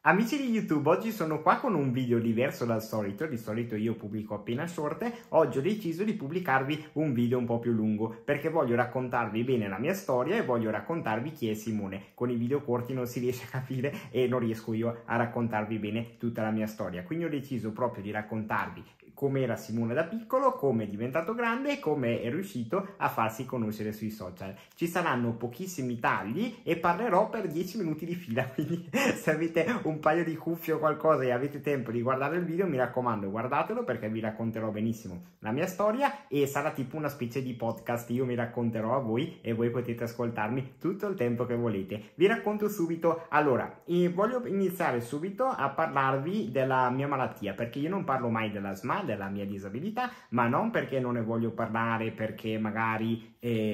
Amici di YouTube, oggi sono qua con un video diverso dal solito. Di solito io pubblico appena short. Oggi ho deciso di pubblicarvi un video un po' più lungo perché voglio raccontarvi bene la mia storia e voglio raccontarvi chi è Simone. Con i video corti non si riesce a capire e non riesco io a raccontarvi bene tutta la mia storia. Quindi ho deciso proprio di raccontarvi com'era Simone da piccolo, come è diventato grande e come è riuscito a farsi conoscere sui social. Ci saranno pochissimi tagli e parlerò per 10 minuti di fila, quindi se avete un paio di cuffie o qualcosa e avete tempo di guardare il video, mi raccomando, guardatelo perché vi racconterò benissimo la mia storia e sarà tipo una specie di podcast. Io mi racconterò a voi e voi potete ascoltarmi tutto il tempo che volete. Vi racconto subito. Allora, voglio iniziare subito a parlarvi della mia malattia, perché io non parlo mai della SMA, della mia disabilità, ma non perché non ne voglio parlare, perché magari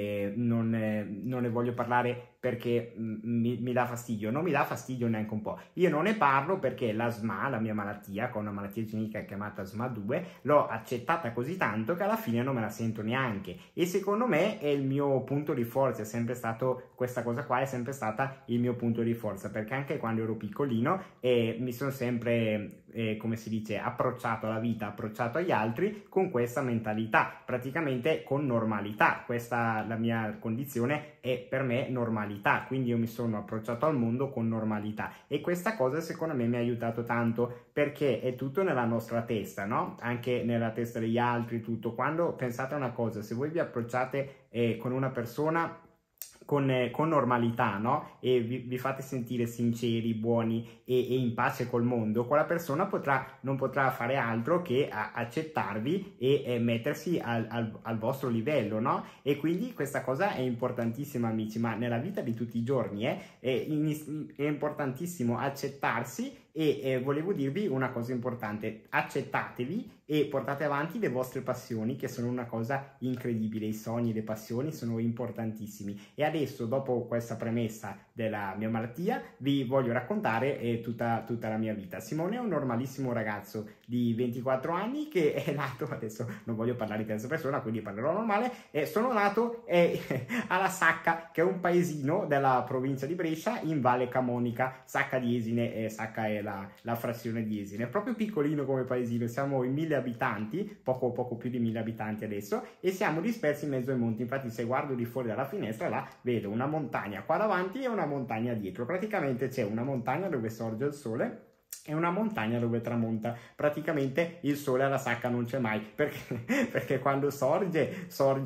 non ne voglio parlare perché mi dà fastidio. Non mi dà fastidio neanche un po'. Io non ne parlo perché la SMA, la mia malattia, con una malattia genetica chiamata SMA2, l'ho accettata così tanto che alla fine non me la sento neanche, e secondo me è il mio punto di forza. È sempre stato, questa cosa qua è sempre stata il mio punto di forza, perché anche quando ero piccolino mi sono sempre come si dice, approcciato alla vita, approcciato agli altri con questa mentalità, praticamente con normalità. Questa, la mia condizione è per me normalità, quindi io mi sono approcciato al mondo con normalità, e questa cosa secondo me mi ha aiutato tanto, perché è tutto nella nostra testa, no? Anche nella testa degli altri, tutto. Quando pensate a una cosa, se voi vi approcciate con una persona con normalità, no? E vi fate sentire sinceri, buoni e in pace col mondo, quella persona non potrà fare altro che accettarvi e mettersi al vostro livello, no? E quindi questa cosa è importantissima, amici, ma nella vita di tutti i giorni è importantissimo accettarsi. E volevo dirvi una cosa importante: accettatevi e portate avanti le vostre passioni, che sono una cosa incredibile. I sogni, le passioni sono importantissimi. E adesso, dopo questa premessa della mia malattia, vi voglio raccontare tutta la mia vita. Simone è un normalissimo ragazzo di 24 anni che è nato, adesso non voglio parlare in terza persona, quindi parlerò normale, sono nato alla Sacca, che è un paesino della provincia di Brescia, in Valle Camonica. Sacca di Esine, Sacca è la frazione di Esine, è proprio piccolino come paesino. Siamo in 1000 abitanti, poco più di 1000 abitanti adesso, e siamo dispersi in mezzo ai monti. Infatti se guardo di fuori dalla finestra là vedo una montagna qua davanti e una montagna dietro. Praticamente c'è una montagna dove sorge il sole e una montagna dove tramonta. Praticamente il sole alla Sacca non c'è mai, perché quando sorge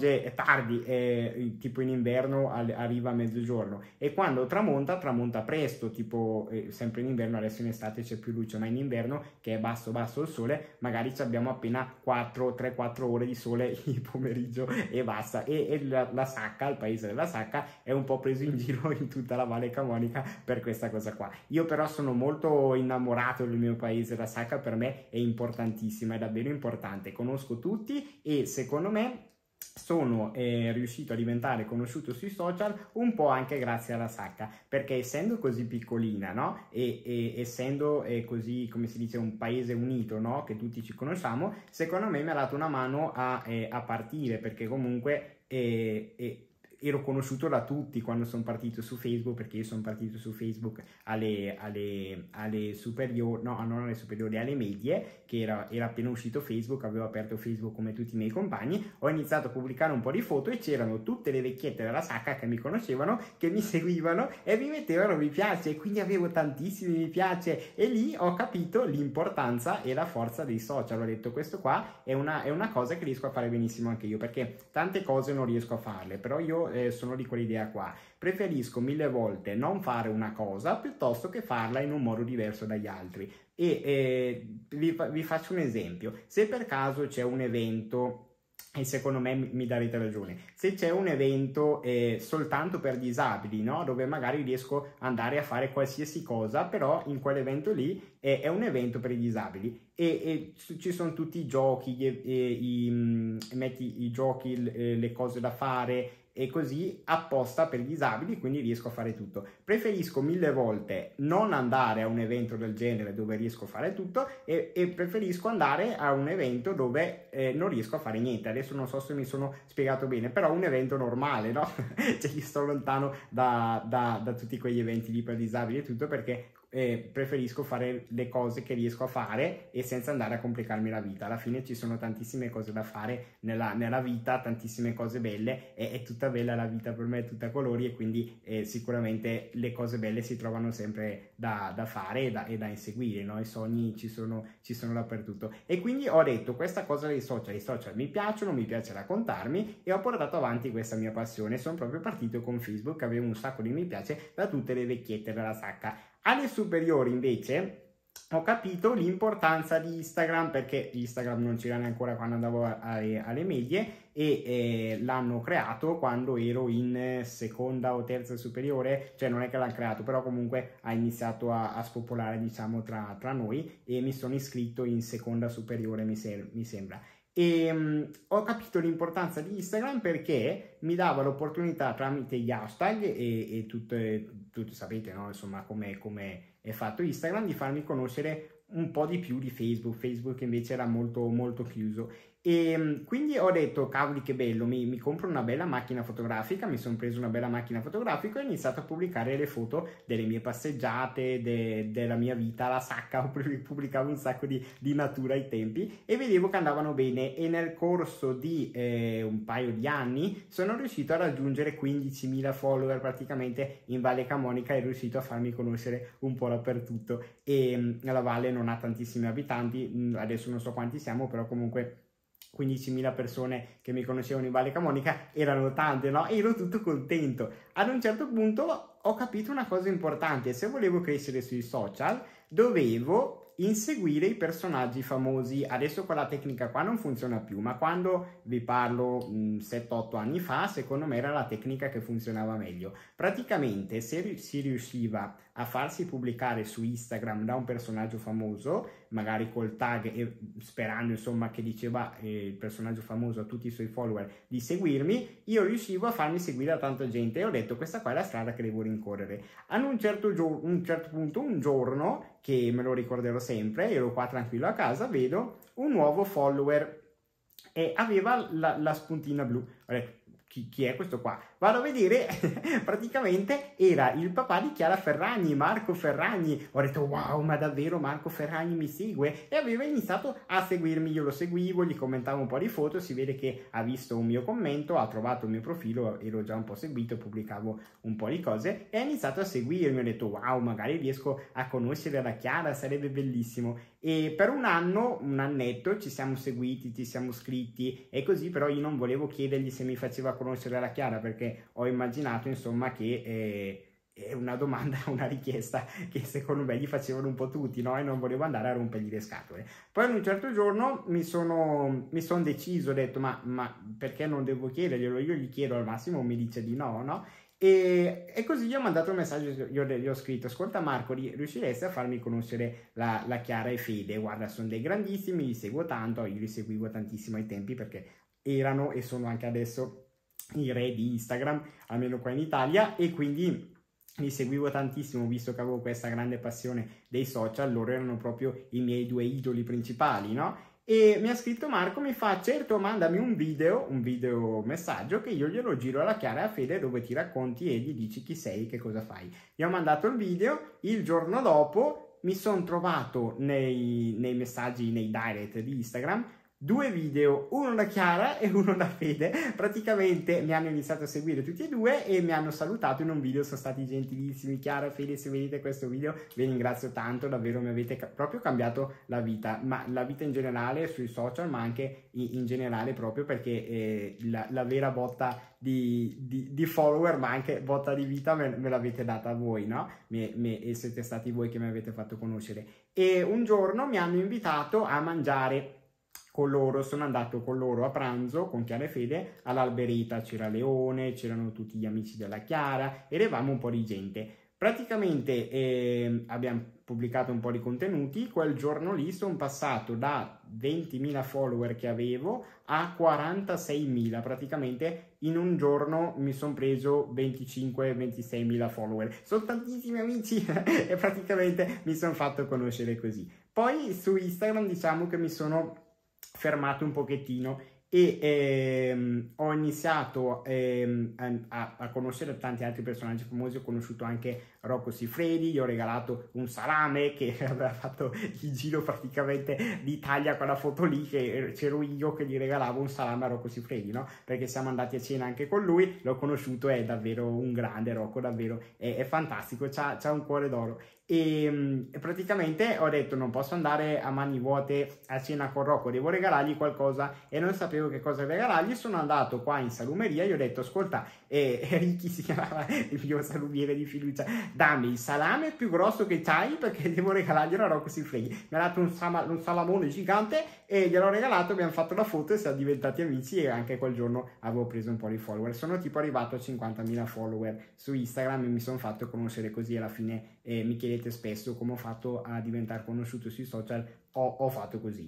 tardi, tipo in inverno arriva a mezzogiorno, e quando tramonta presto, tipo sempre in inverno. Adesso in estate c'è più luce, ma in inverno, che è basso il sole, magari abbiamo appena 3-4 ore di sole il pomeriggio e basta. E la Sacca, il paese della Sacca, è un po' preso in giro in tutta la Valle Camonica per questa cosa qua. Io però sono molto innamorato del mio paese. La Sacca per me è importantissima, è davvero importante. Conosco tutti e secondo me sono riuscito a diventare conosciuto sui social un po' anche grazie alla Sacca, perché essendo così piccolina, no? E essendo così, come si dice, un paese unito, no? Che tutti ci conosciamo, secondo me mi ha dato una mano a partire, perché comunque ero conosciuto da tutti quando sono partito su Facebook, perché io sono partito su Facebook alle superiori, no, non alle superiori, alle medie, che era appena uscito Facebook. Avevo aperto Facebook come tutti i miei compagni, ho iniziato a pubblicare un po' di foto e c'erano tutte le vecchiette della Sacca che mi conoscevano, che mi seguivano e mi mettevano mi piace, e quindi avevo tantissimi mi piace, e lì ho capito l'importanza e la forza dei social. Ho detto, questo qua è una cosa che riesco a fare benissimo anche io, perché tante cose non riesco a farle, però io sono di quell'idea qua. Preferisco 1000 volte non fare una cosa piuttosto che farla in un modo diverso dagli altri. E vi faccio un esempio. Se per caso c'è un evento, e secondo me mi darete ragione, se c'è un evento soltanto per disabili, no? Dove magari riesco ad andare a fare qualsiasi cosa, però in quell'evento lì è un evento per i disabili e ci sono tutti i giochi, metti i giochi, le cose da fare e così apposta per i disabili, quindi riesco a fare tutto. Preferisco 1000 volte non andare a un evento del genere dove riesco a fare tutto e preferisco andare a un evento dove non riesco a fare niente. Adesso non so se mi sono spiegato bene, però un evento normale, no? Cioè io sto lontano da tutti quegli eventi lì per disabili e tutto, perché preferisco fare le cose che riesco a fare e senza andare a complicarmi la vita. Alla fine ci sono tantissime cose da fare nella vita, tantissime cose belle, è tutta bella la vita, per me è tutta colori, e quindi sicuramente le cose belle si trovano sempre da fare e da inseguire, no? I sogni ci sono dappertutto, e quindi ho detto questa cosa dei social. I social mi piacciono, mi piace raccontarmi, e ho portato avanti questa mia passione. Sono proprio partito con Facebook, avevo un sacco di mi piace da tutte le vecchiette della sacca. Alle superiori invece ho capito l'importanza di Instagram, perché Instagram non c'era neanche ancora quando andavo alle medie, e l'hanno creato quando ero in seconda o terza superiore, cioè non è che l'hanno creato, però comunque ha iniziato a spopolare, diciamo, tra noi, e mi sono iscritto in seconda superiore, mi sembra. E ho capito l'importanza di Instagram perché mi dava l'opportunità, tramite gli hashtag e tutto sapete, no? Insomma, come è fatto Instagram, di farmi conoscere un po' di più di Facebook. Facebook invece era molto molto chiuso, e quindi ho detto cavoli che bello, mi compro una bella macchina fotografica. Mi sono preso una bella macchina fotografica e ho iniziato a pubblicare le foto delle mie passeggiate, della mia vita alla sacca. Pubblicavo un sacco di natura ai tempi e vedevo che andavano bene, e nel corso di un paio di anni sono riuscito a raggiungere 15.000 follower praticamente in Valle Camonica. È riuscito a farmi conoscere un po' dappertutto, e la valle non ha tantissimi abitanti, adesso non so quanti siamo, però comunque 15.000 persone che mi conoscevano in Valle Camonica erano tante, no? E ero tutto contento. Ad un certo punto ho capito una cosa importante: se volevo crescere sui social dovevo inseguire i personaggi famosi. Adesso quella tecnica qua non funziona più, ma quando vi parlo 7-8 anni fa, secondo me era la tecnica che funzionava meglio. Praticamente, se si riusciva a farsi pubblicare su Instagram da un personaggio famoso, magari col tag, e sperando insomma che diceva il personaggio famoso a tutti i suoi follower di seguirmi, io riuscivo a farmi seguire da tanta gente, e ho detto questa qua è la strada che devo rincorrere. Ad un certo punto, un giorno, che me lo ricorderò sempre, ero qua tranquillo a casa, vedo un nuovo follower e aveva la spuntina blu. Ho detto, chi è questo qua? Vado a vedere, praticamente era il papà di Chiara Ferragni, Marco Ferragni. Ho detto wow, ma davvero Marco Ferragni mi segue? E aveva iniziato a seguirmi, io lo seguivo, gli commentavo un po' di foto, si vede che ha visto un mio commento, ha trovato il mio profilo, ero già un po' seguito, pubblicavo un po' di cose, e ha iniziato a seguirmi. Ho detto wow, magari riesco a conoscere la Chiara, sarebbe bellissimo. E per un annetto ci siamo seguiti, ci siamo scritti e così, però io non volevo chiedergli se mi faceva conoscere la Chiara, perché ho immaginato insomma che è una domanda, una richiesta che secondo me gli facevano un po' tutti, no? E non volevo andare a rompergli le scatole. Poi ad un certo giorno mi sono deciso, ho detto ma perché non devo chiederglielo? Io gli chiedo, al massimo mi dice di no, no? E così gli ho mandato un messaggio, gli ho scritto: ascolta Marco, riusciresti a farmi conoscere la Chiara e Fede? Guarda, sono dei grandissimi, li seguo tanto, io li seguivo tantissimo ai tempi perché erano e sono anche adesso i re di Instagram, almeno qua in Italia, e quindi li seguivo tantissimo, visto che avevo questa grande passione dei social. Loro erano proprio i miei due idoli principali, no? E mi ha scritto Marco, mi fa: certo, mandami un video messaggio che io glielo giro alla Chiara e a Fede, dove ti racconti e gli dici chi sei, che cosa fai. Gli ho mandato il video, il giorno dopo mi sono trovato nei messaggi, nei direct di Instagram, 2 video, uno da Chiara e uno da Fede. Praticamente mi hanno iniziato a seguire tutti e due e mi hanno salutato in un video, sono stati gentilissimi. Chiara, Fede, se vedete questo video vi ringrazio tanto, davvero mi avete proprio cambiato la vita, ma la vita in generale sui social, ma anche in generale, proprio perché la vera botta di follower, ma anche botta di vita me l'avete data voi, no? E siete stati voi che mi avete fatto conoscere. E un giorno mi hanno invitato a mangiare con loro, sono andato con loro a pranzo con Chiara e Fede all'Alberita, c'era Leone, c'erano tutti gli amici della Chiara, eravamo un po' di gente. Praticamente abbiamo pubblicato un po' di contenuti. Quel giorno lì sono passato da 20.000 follower che avevo a 46.000, praticamente in un giorno mi sono preso 25-26.000 follower, sono tantissimi amici e praticamente mi sono fatto conoscere così. Poi su Instagram diciamo che mi sono fermato un pochettino e ho iniziato a conoscere tanti altri personaggi famosi. Ho conosciuto anche Rocco Siffredi, gli ho regalato un salame che aveva fatto il giro praticamente d'Italia, quella foto lì che c'ero io che gli regalavo un salame a Rocco Siffredi, no? Perché siamo andati a cena anche con lui, l'ho conosciuto, è davvero un grande Rocco, davvero è fantastico, c'ha un cuore d'oro. E praticamente ho detto non posso andare a mani vuote a cena con Rocco, devo regalargli qualcosa e non sapevo che cosa regalargli. Sono andato qua in salumeria, gli ho detto ascolta, Ricky si chiamava il mio salumiere di fiducia, dammi il salame più grosso che c'hai perché devo regalarglielo a Rocco Siffredi. Mi ha dato un salamone gigante e gliel'ho regalato, abbiamo fatto la foto e siamo diventati amici e anche quel giorno avevo preso un po' di follower. Sono tipo arrivato a 50.000 follower su Instagram e mi sono fatto conoscere così. Alla fine mi chiedete spesso come ho fatto a diventare conosciuto sui social, ho fatto così.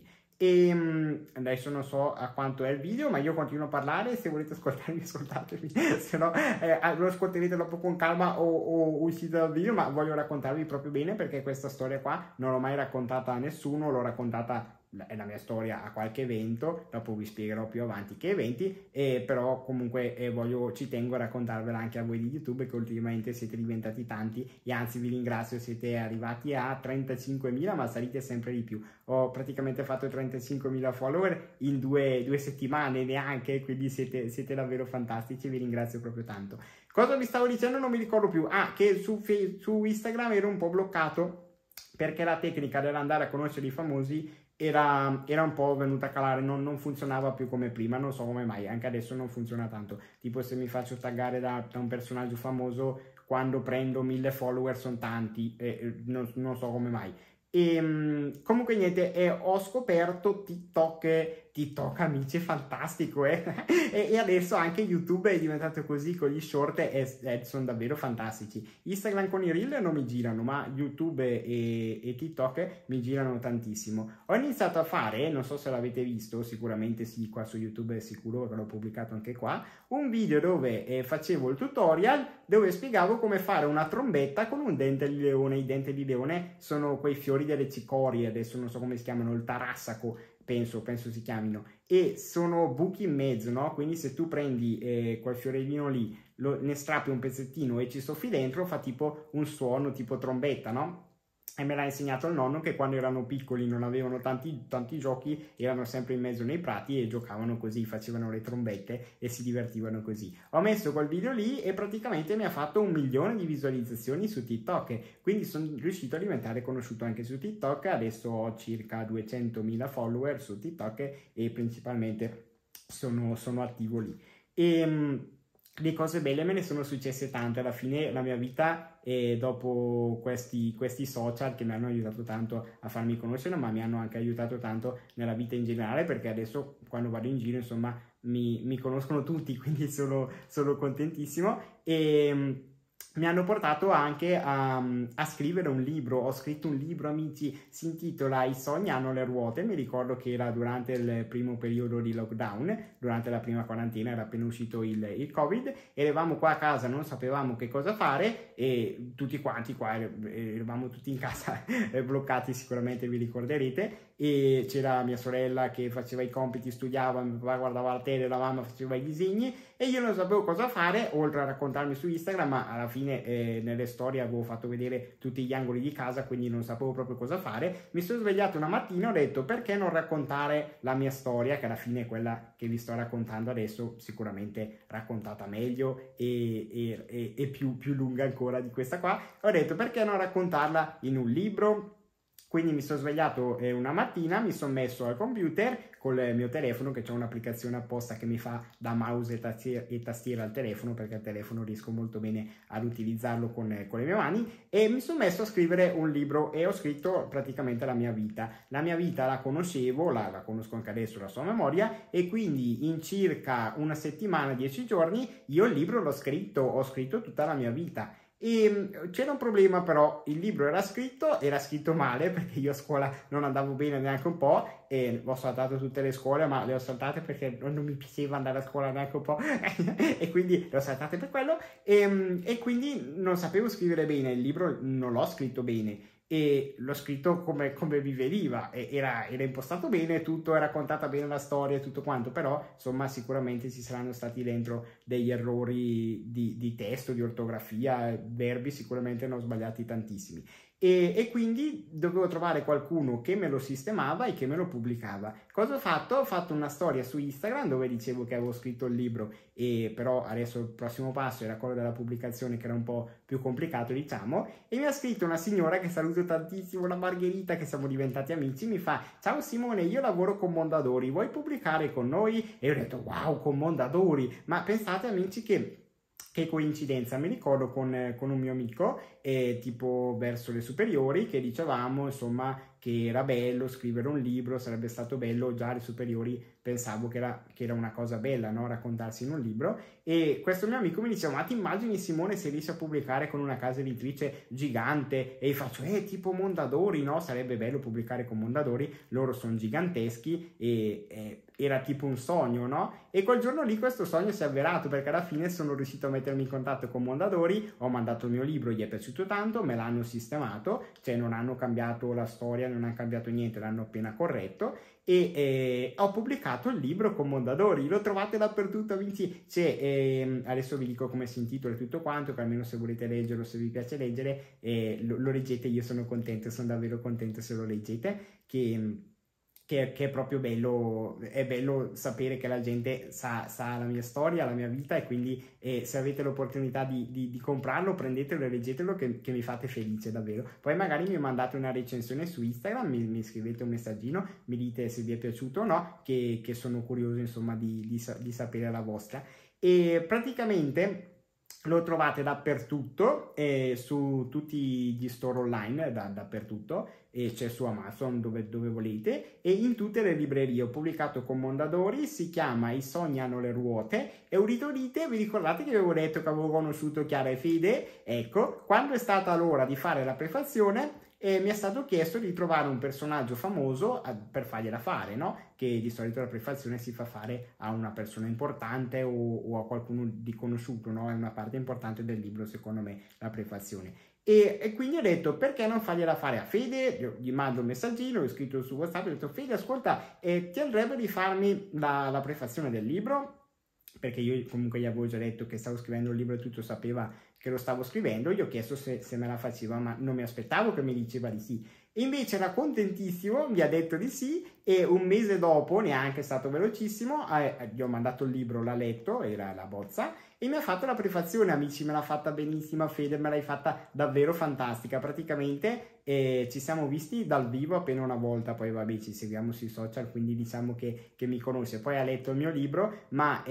E adesso non so a quanto è il video, ma io continuo a parlare. Se volete ascoltarmi, ascoltatemi, se no lo ascolterete dopo con calma o uscite dal video, ma voglio raccontarvi proprio bene perché questa storia qua non l'ho mai raccontata a nessuno, l'ho raccontata, è la mia storia, a qualche evento, dopo vi spiegherò più avanti che eventi, però comunque ci tengo a raccontarvela anche a voi di YouTube, che ultimamente siete diventati tanti e anzi vi ringrazio, siete arrivati a 35.000, ma salite sempre di più. Ho praticamente fatto 35.000 follower in due settimane neanche, quindi siete davvero fantastici, vi ringrazio proprio tanto. Cosa vi stavo dicendo? Non mi ricordo più. Che su Instagram ero un po' bloccato perché la tecnica dell'andare a conoscere i famosi era un po' venuta a calare, non funzionava più come prima, non so come mai, anche adesso non funziona tanto. Tipo se mi faccio taggare da un personaggio famoso, quando prendo 1000 follower sono tanti, non so come mai. Comunque niente, ho scoperto TikTok amici, è fantastico, e adesso anche YouTube è diventato così con gli short e sono davvero fantastici. Instagram con i reel non mi girano, ma YouTube e TikTok mi girano tantissimo. Ho iniziato a fare, non so se l'avete visto, sicuramente sì, qua su YouTube è sicuro che l'ho pubblicato anche qua, un video dove facevo il tutorial dove spiegavo come fare una trombetta con un dente di leone. I denti di leone sono quei fiori delle cicorie, adesso non so come si chiamano, il tarassaco, penso si chiamino, e sono buchi in mezzo, no? Quindi se tu prendi quel fiorellino lì, ne strappi un pezzettino e ci soffi dentro, fa tipo un suono tipo trombetta, no? E me l'ha insegnato il nonno, che quando erano piccoli non avevano tanti giochi, erano sempre in mezzo nei prati e giocavano così, facevano le trombette e si divertivano così. Ho messo quel video lì e praticamente mi ha fatto 1 milione di visualizzazioni su TikTok, quindi sono riuscito a diventare conosciuto anche su TikTok. Adesso ho circa 200.000 follower su TikTok e principalmente sono attivo lì. Le cose belle me ne sono successe tante. Alla fine la mia vita, dopo questi social che mi hanno aiutato tanto a farmi conoscere, ma mi hanno anche aiutato tanto nella vita in generale, perché adesso quando vado in giro insomma mi conoscono tutti, quindi sono contentissimo. E mi hanno portato anche a scrivere un libro. Ho scritto un libro, amici, si intitola I sogni hanno le ruote. Mi ricordo che era durante il primo periodo di lockdown, durante la prima quarantena, era appena uscito il Covid, eravamo qua a casa, non sapevamo che cosa fare e tutti quanti qua eravamo tutti in casa bloccati, sicuramente vi ricorderete, e c'era mia sorella che faceva i compiti, studiava, mio papà guardava la tele, la mamma faceva i disegni e io non sapevo cosa fare, oltre a raccontarmi su Instagram, ma alla fine nelle storie avevo fatto vedere tutti gli angoli di casa, quindi non sapevo proprio cosa fare. Mi sono svegliato una mattina e ho detto perché non raccontare la mia storia, che alla fine è quella che vi sto raccontando adesso, sicuramente raccontata meglio e più lunga ancora di questa qua. Ho detto perché non raccontarla in un libro. Quindi mi sono svegliato una mattina, mi sono messo al computer col mio telefono, che c'è un'applicazione apposta che mi fa da mouse e tastiera al telefono, perché al telefono riesco molto bene ad utilizzarlo con le mie mani, e mi sono messo a scrivere un libro e ho scritto praticamente la mia vita. La mia vita la conoscevo, la conosco anche adesso, la sua memoria, e quindi in circa una settimana, 10 giorni, io il libro l'ho scritto, ho scritto tutta la mia vita. E c'era un problema, però il libro era scritto male, perché io a scuola non andavo bene neanche un po' e ho saltato tutte le scuole, ma le ho saltate perché non mi piaceva andare a scuola neanche un po' e quindi le ho saltate per quello, e quindi non sapevo scrivere bene, il libro non l'ho scritto bene. e l'ho scritto come mi veniva, era impostato bene, tutto, era raccontata bene la storia e tutto quanto, però insomma sicuramente ci saranno stati dentro degli errori di testo, di ortografia, verbi sicuramente ne ho sbagliati tantissimi. E quindi dovevo trovare qualcuno che me lo sistemava e che me lo pubblicava. Cosa ho fatto? Ho fatto una storia su Instagram dove dicevo che avevo scritto il libro, e però adesso il prossimo passo era quello della pubblicazione, che era un po' più complicato, diciamo, e mi ha scritto una signora che saluto tantissimo, la Margherita, che siamo diventati amici. Mi fa: ciao Simone, io lavoro con Mondadori, vuoi pubblicare con noi? E io ho detto: wow, con Mondadori! Ma pensate, amici, che coincidenza, mi ricordo con un mio amico, tipo verso le superiori, che dicevamo insomma che era bello scrivere un libro, sarebbe stato bello, già alle superiori pensavo che era una cosa bella, no? Raccontarsi in un libro, e questo mio amico mi diceva: ma ti immagini Simone se riesci a pubblicare con una casa editrice gigante? E io faccio: tipo Mondadori, no? Sarebbe bello pubblicare con Mondadori, loro sono giganteschi, e era tipo un sogno, no? E quel giorno lì questo sogno si è avverato, perché alla fine sono riuscito a mettermi in contatto con Mondadori, ho mandato il mio libro, gli è piaciuto tanto, me l'hanno sistemato, cioè non hanno cambiato la storia, non hanno cambiato niente, l'hanno appena corretto, e ho pubblicato il libro con Mondadori. Lo trovate dappertutto, amici. Adesso vi dico come si intitola e tutto quanto, che almeno se volete leggerlo, se vi piace leggere, lo leggete. Io sono contento, sono davvero contento se lo leggete, che è proprio bello. È bello sapere che la gente sa la mia storia, la mia vita, e quindi se avete l'opportunità di comprarlo, prendetelo e leggetelo, che mi fate felice davvero. Poi magari mi mandate una recensione su Instagram, mi scrivete un messaggino, mi dite se vi è piaciuto o no, che sono curioso insomma di sapere la vostra. E praticamente lo trovate dappertutto, su tutti gli store online, dappertutto, e c'è su Amazon, dove volete, e in tutte le librerie. Ho pubblicato con Mondadori, si chiama I sogni hanno le ruote, e udite udite, vi ricordate che avevo detto che avevo conosciuto Chiara e Fede? Ecco, quando è stata l'ora di fare la prefazione, mi è stato chiesto di trovare un personaggio famoso per fargliela fare, no? Che di solito la prefazione si fa fare a una persona importante o a qualcuno di conosciuto, no? È una parte importante del libro, secondo me, la prefazione. E quindi ho detto: perché non fargliela fare a Fede? Gli mando un messaggino, ho scritto su WhatsApp, ho detto: Fede, ascolta, ti andrebbe di farmi la prefazione del libro? Perché io comunque gli avevo già detto che stavo scrivendo il libro e tutto sapeva che lo stavo scrivendo. Gli ho chiesto se me la faceva, ma non mi aspettavo che mi diceva di sì. E invece era contentissimo, mi ha detto di sì, e un mese dopo, neanche è stato velocissimo, gli ho mandato il libro, l'ha letto, era la bozza, e mi ha fatto la prefazione. Amici, me l'ha fatta benissima, Fede, me l'hai fatta davvero fantastica. Praticamente ci siamo visti dal vivo appena una volta, poi vabbè ci seguiamo sui social, quindi diciamo che mi conosce. Poi ha letto il mio libro, ma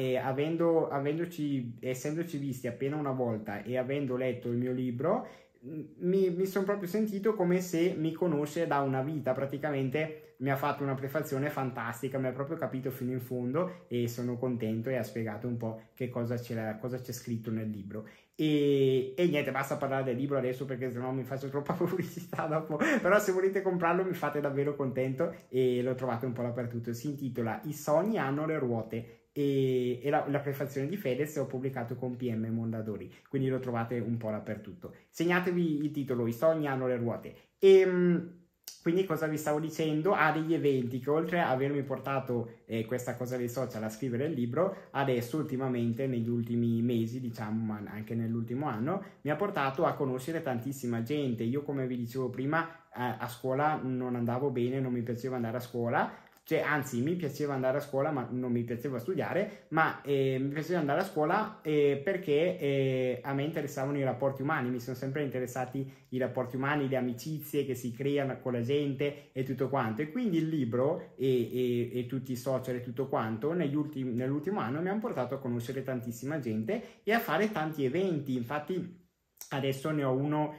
essendoci visti appena una volta e avendo letto il mio libro, mi sono proprio sentito come se mi conosce da una vita. Praticamente mi ha fatto una prefazione fantastica, mi ha proprio capito fino in fondo, e sono contento, e ha spiegato un po' che cosa c'è scritto nel libro. E niente, basta parlare del libro adesso, perché sennò mi faccio troppa pubblicità dopo. Però se volete comprarlo mi fate davvero contento, e lo trovate un po' dappertutto. Si intitola I sogni hanno le ruote, e la prefazione di Fedez ho pubblicato con PM Mondadori, quindi lo trovate un po' dappertutto. Segnatevi il titolo: I sogni hanno le ruote. Quindi cosa vi stavo dicendo? Degli eventi che, oltre a avermi portato questa cosa dei social a scrivere il libro, adesso ultimamente, negli ultimi mesi diciamo, ma anche nell'ultimo anno, mi ha portato a conoscere tantissima gente. Io, come vi dicevo prima, a scuola non andavo bene, non mi piaceva andare a scuola. Cioè, anzi, mi piaceva andare a scuola, ma non mi piaceva studiare, ma mi piaceva andare a scuola perché a me interessavano i rapporti umani. Mi sono sempre interessati i rapporti umani, le amicizie che si creano con la gente e tutto quanto. E quindi il libro e tutti i social e tutto quanto, nell'ultimo anno, mi hanno portato a conoscere tantissima gente e a fare tanti eventi. Infatti adesso ne ho uno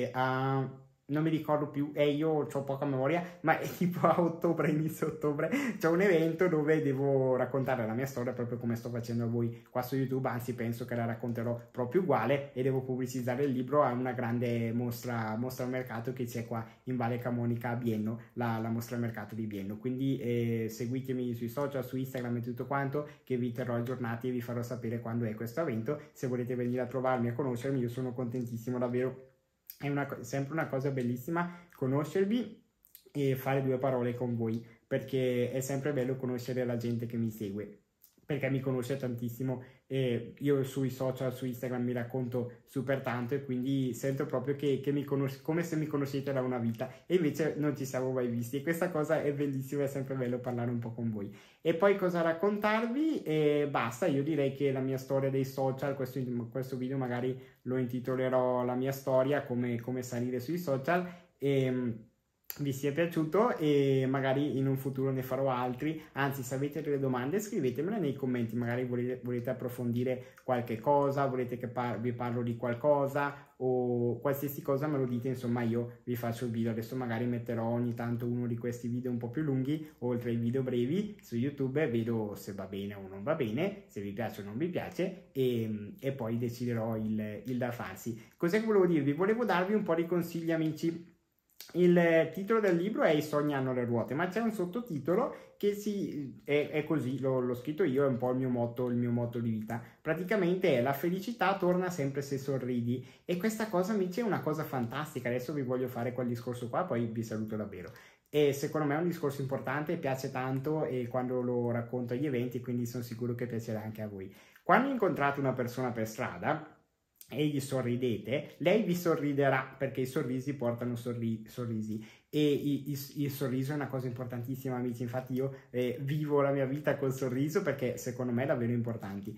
non mi ricordo più, io ho poca memoria, ma è tipo a ottobre, inizio ottobre, c'è un evento dove devo raccontare la mia storia, proprio come sto facendo a voi qua su YouTube. Anzi, penso che la racconterò proprio uguale, e devo pubblicizzare il libro a una grande mostra al mercato che c'è qua in Valle Camonica a Bienno, la mostra al mercato di Bienno. Quindi seguitemi sui social, su Instagram e tutto quanto, che vi terrò aggiornati e vi farò sapere quando è questo evento. Se volete venire a trovarmi, a conoscermi, io sono contentissimo davvero è sempre una cosa bellissima conoscervi e fare due parole con voi, perché è sempre bello conoscere la gente che mi segue, perché mi conosce tantissimo e io sui social, su Instagram mi racconto super tanto e quindi sento proprio che mi come se mi conoscete da una vita e invece non ci siamo mai visti e questa cosa è bellissima, è sempre bello parlare un po' con voi. E poi cosa raccontarvi? E basta, io direi che la mia storia dei social, questo video magari lo intitolerò La mia storia, come salire sui social e vi sia piaciuto e magari in un futuro ne farò altri. Anzi, se avete delle domande scrivetemele nei commenti, magari volete approfondire qualche cosa, volete che vi parlo di qualcosa o qualsiasi cosa me lo dite, insomma io vi faccio il video. Adesso magari metterò ogni tanto uno di questi video un po' più lunghi oltre ai video brevi su YouTube, vedo se va bene o non va bene, se vi piace o non vi piace e poi deciderò il da farsi. Cos'è che volevo dirvi? Volevo darvi un po' di consigli, amici. Il titolo del libro è I sogni hanno le ruote, ma c'è un sottotitolo che è così, l'ho scritto io, è un po' il mio motto di vita. Praticamente è: la felicità torna sempre se sorridi. E questa cosa, amici, è una cosa fantastica. Adesso vi voglio fare quel discorso qua, poi vi saluto davvero. E secondo me è un discorso importante, piace tanto e quando lo racconto agli eventi, quindi sono sicuro che piacerà anche a voi. Quando incontrate una persona per strada e gli sorridete, lei vi sorriderà perché i sorrisi portano sorrisi e il sorriso è una cosa importantissima, amici. Infatti io vivo la mia vita col sorriso perché secondo me è davvero importante.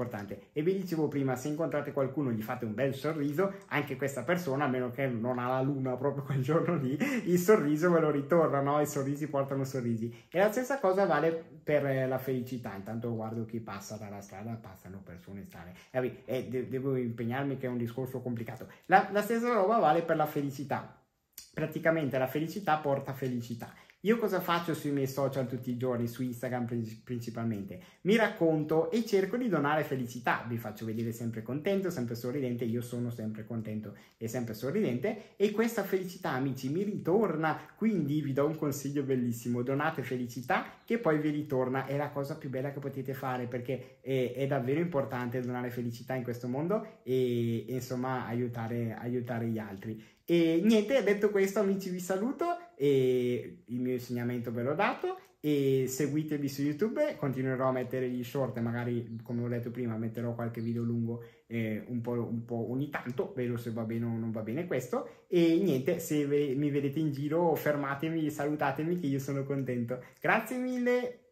E vi dicevo prima, se incontrate qualcuno gli fate un bel sorriso, anche questa persona, a meno che non ha la luna proprio quel giorno lì, il sorriso ve lo ritorna, no? I sorrisi portano sorrisi. E la stessa cosa vale per la felicità. Intanto guardo chi passa dalla strada, passano persone strane. Devo impegnarmi che è un discorso complicato. La stessa roba vale per la felicità. Praticamente la felicità porta felicità. Io cosa faccio sui miei social tutti i giorni, su Instagram principalmente? Mi racconto e cerco di donare felicità, vi faccio vedere sempre contento, sempre sorridente, io sono sempre contento e sempre sorridente e questa felicità, amici, mi ritorna, quindi vi do un consiglio bellissimo: donate felicità che poi vi ritorna, è la cosa più bella che potete fare perché è davvero importante donare felicità in questo mondo e insomma aiutare gli altri. E niente, detto questo, amici, vi saluto e il mio insegnamento ve l'ho dato e seguitemi su YouTube, continuerò a mettere gli short e magari, come ho detto prima, metterò qualche video lungo un po' ogni tanto, vedo se va bene o non va bene questo e niente, se mi vedete in giro fermatemi, salutatemi che io sono contento. Grazie mille!